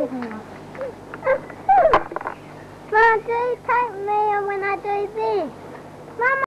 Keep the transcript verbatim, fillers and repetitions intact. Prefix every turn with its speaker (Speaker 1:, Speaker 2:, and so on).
Speaker 1: big one. Mom, do you take me when I do this? Mama.